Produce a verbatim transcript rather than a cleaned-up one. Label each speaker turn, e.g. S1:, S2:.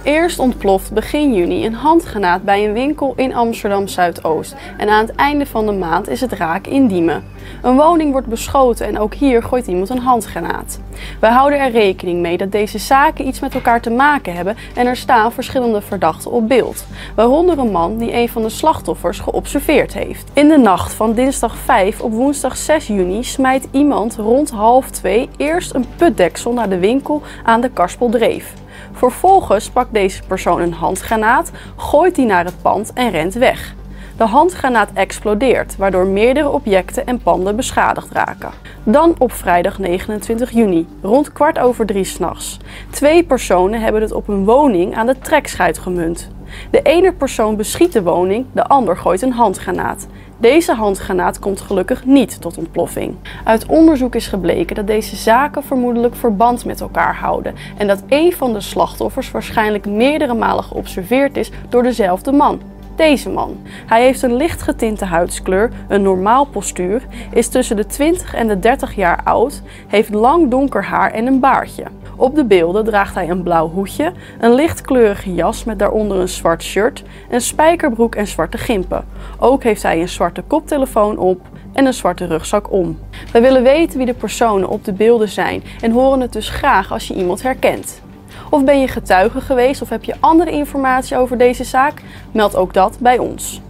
S1: Eerst ontploft begin juni een handgranaat bij een winkel in Amsterdam-Zuidoost en aan het einde van de maand is het raak in Diemen. Een woning wordt beschoten en ook hier gooit iemand een handgranaat. Wij houden er rekening mee dat deze zaken iets met elkaar te maken hebben en er staan verschillende verdachten op beeld, waaronder een man die een van de slachtoffers geobserveerd heeft. In de nacht van dinsdag vijf op woensdag zes juni smijt iemand rond half twee eerst een putdeksel naar de winkel aan de Karspeldreef. Vervolgens pakt deze persoon een handgranaat, gooit die naar het pand en rent weg. De handgranaat explodeert, waardoor meerdere objecten en panden beschadigd raken. Dan op vrijdag negenentwintig juni, rond kwart over drie 's nachts. Twee personen hebben het op een woning aan de trekschuit gemunt. De ene persoon beschiet de woning, de ander gooit een handgranaat. Deze handgranaat komt gelukkig niet tot ontploffing. Uit onderzoek is gebleken dat deze zaken vermoedelijk verband met elkaar houden en dat een van de slachtoffers waarschijnlijk meerdere malen geobserveerd is door dezelfde man. Deze man. Hij heeft een licht getinte huidskleur, een normaal postuur, is tussen de twintig en de dertig jaar oud, heeft lang donker haar en een baardje. Op de beelden draagt hij een blauw hoedje, een lichtkleurige jas met daaronder een zwart shirt, een spijkerbroek en zwarte gimpen. Ook heeft hij een zwarte koptelefoon op en een zwarte rugzak om. Wij willen weten wie de personen op de beelden zijn en horen het dus graag als je iemand herkent. Of ben je getuige geweest of heb je andere informatie over deze zaak? Meld ook dat bij ons.